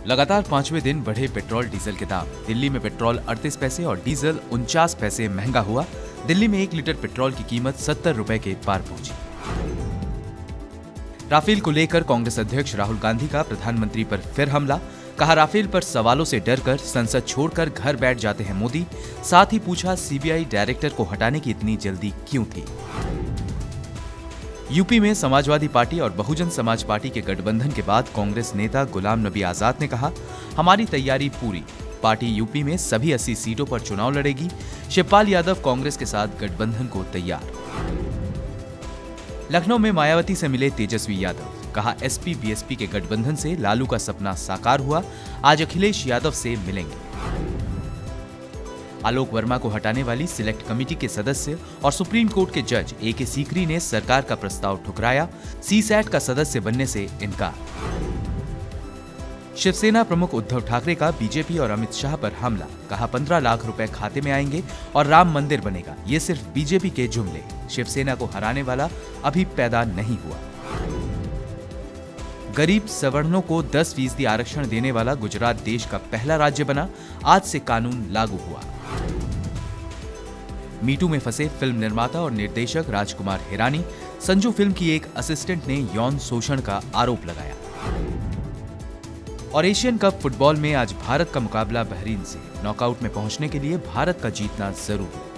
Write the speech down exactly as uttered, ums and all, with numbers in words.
लगातार पांचवें दिन बढ़े पेट्रोल डीजल के दाम। दिल्ली में पेट्रोल अड़तीस पैसे और डीजल उनचास पैसे महंगा हुआ। दिल्ली में एक लीटर पेट्रोल की कीमत सत्तर रुपए के पार पहुंची। राफेल को लेकर कांग्रेस अध्यक्ष राहुल गांधी का प्रधानमंत्री पर फिर हमला। कहा, राफेल पर सवालों से डरकर संसद छोड़कर घर बैठ जाते हैं मोदी। साथ ही पूछा, सीबीआई डायरेक्टर को हटाने की इतनी जल्दी क्यों थी। यूपी में समाजवादी पार्टी और बहुजन समाज पार्टी के गठबंधन के बाद कांग्रेस नेता गुलाम नबी आजाद ने कहा, हमारी तैयारी पूरी। पार्टी यूपी में सभी अस्सी सीटों पर चुनाव लड़ेगी। शिवपाल यादव कांग्रेस के साथ गठबंधन को तैयार। लखनऊ में मायावती से मिले तेजस्वी यादव। कहा, एसपी बीएसपी के गठबंधन से लालू का सपना साकार हुआ। आज अखिलेश यादव से मिलेंगे। आलोक वर्मा को हटाने वाली सिलेक्ट कमेटी के सदस्य और सुप्रीम कोर्ट के जज ए के सीकरी ने सरकार का प्रस्ताव ठुकराया। सीसैट का सदस्य बनने से इनकार। शिवसेना प्रमुख उद्धव ठाकरे का बीजेपी और अमित शाह पर हमला। कहा, पंद्रह लाख रुपए खाते में आएंगे और राम मंदिर बनेगा। ये सिर्फ बीजेपी के जुमले। शिवसेना को हराने वाला अभी पैदा नहीं हुआ। गरीब सवर्णों को दस फीसदी आरक्षण देने वाला गुजरात देश का पहला राज्य बना। आज से कानून लागू हुआ। मीटू में फंसे फिल्म निर्माता और निर्देशक राज कुमार हिरानी। संजू फिल्म की एक असिस्टेंट ने यौन शोषण का आरोप लगाया। और एशियन कप फुटबॉल में आज भारत का मुकाबला बहरीन से। नॉकआउट में पहुंचने के लिए भारत का जीतना जरूरी।